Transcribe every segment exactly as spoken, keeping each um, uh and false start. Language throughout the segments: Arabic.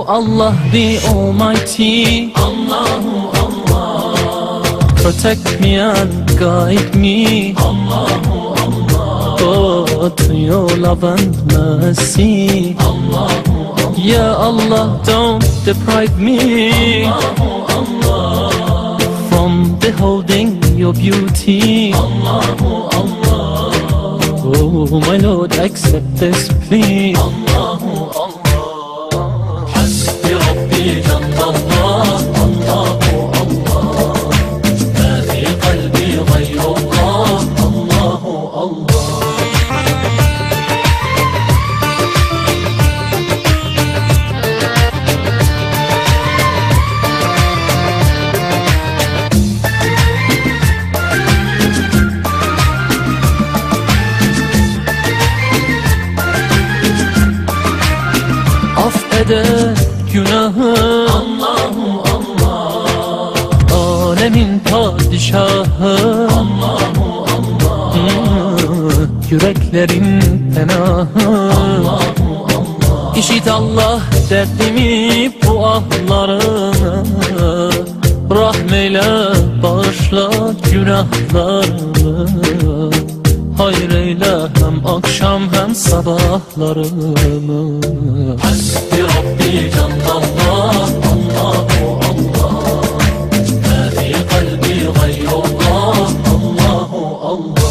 Allah the Almighty, Allahu Allah, protect me and guide me, Allahu Allah, oh, to your love and mercy, Allahu Allah, Ya Allah, don't deprive me, Allahu Allah, from beholding your beauty, Allahu Allah, oh my Lord, accept this plea, Allahu Allah. Affeder günahı Allahu Allah, alemin padişahı Allahu Allah, hmm, yüreklerin penahı Allahu Allah. İşit Allah derdimi, bu ahlarımı, rahmeyle bağışla günahlarımı, hayır eyle hem akşam hem sabahlarımı. Hasbi Rabbi Cenlallah, Allahu Allah, ma fi kalbi gayrullah, Allahu Allah.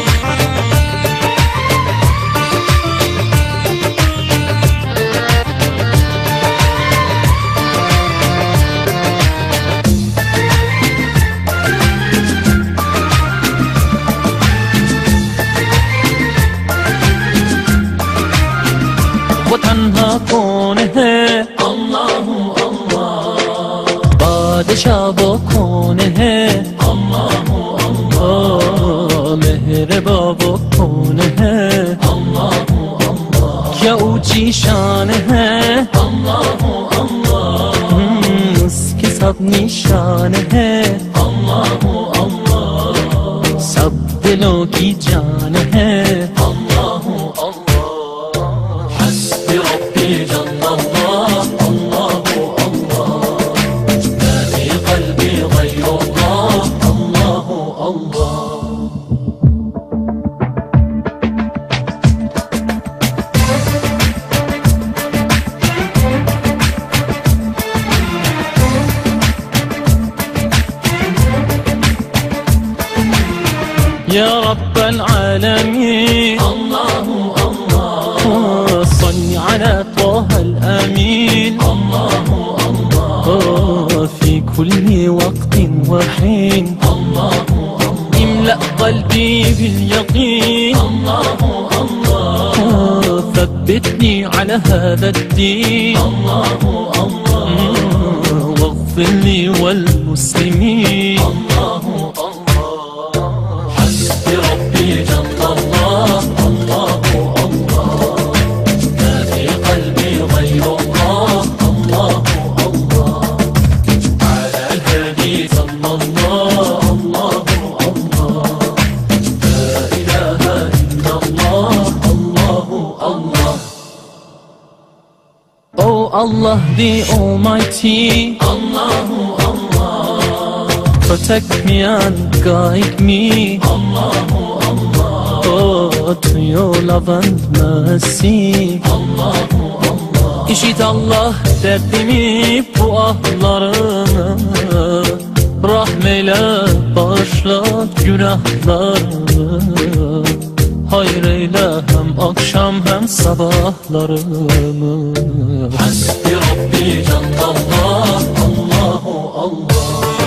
वो तन्हा कौन है अल्लाहु अल्लाह, बादशाह वो कौन है अल्लाहु अल्लाह, मेहरबा वो कौन है अल्लाहु अल्लाह, क्या ऊंची शान है अल्लाहु अल्लाह, उसकी सब निशान है अल्लाहु अल्लाह, सब दिलों की जान है अल्लाहु अल्लाह। يا رب العالمين الله الله، صل على طه الأمين الله الله، في كل وقت وحين الله الله، املأ قلبي باليقين الله الله، ثبتني على هذا الدين الله الله، واغفر لي والمسلمين الله الله. Oh Allah the Almighty, Allahu Allah, protect me and guide me, Allahu Allah, oh, to your love and mercy, Allahu Allah. İşit Allah derdimi, bu ahlarımı, rahmeyle bağışla günahlarımı, hayır eyle hem akşam hem sabahlarımı. Hasbi Rabbi Cenlallah, Allahu Allah.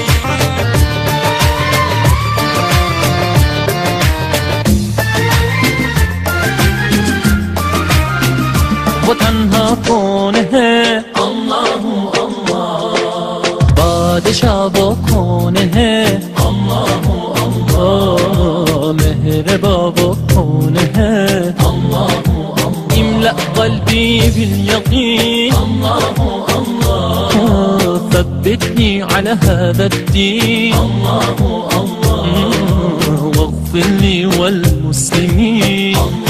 वो तन्हा कौन है अल्लाहु अल्लाह, बादशाह वो कौन है अल्लाहु अल्लाह, मेहरबा वो कौन है अल्लाहु अल्लाह, املأ قلبي باليقين الله الله، ثبتني على هذا الدين الله الله، واغفر لي والمسلمين.